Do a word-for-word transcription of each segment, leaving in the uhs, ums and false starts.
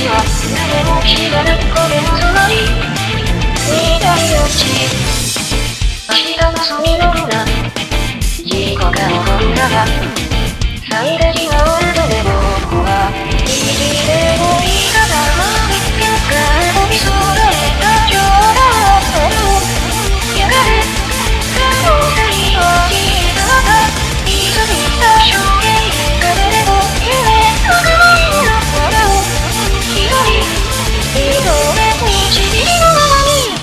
ちは誰も知らない声のそばに苦い命明日のそみのるな事故が起こったが最適な温度で僕は意地でもいいからまでが飛びそうだった冗談をやがて可能性は消えたまたいつ見た衝撃風でも夢の中の罠を一人一度目導きのままに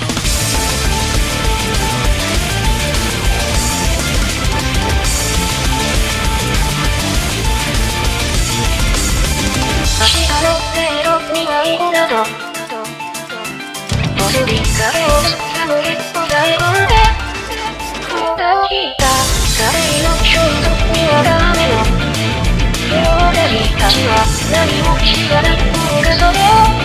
明日の迷路に迷子などこすり壁を寒い抑え込んで蓋を引いた壁の衝突にはダメよ両手たちは何も知らない僕がそれを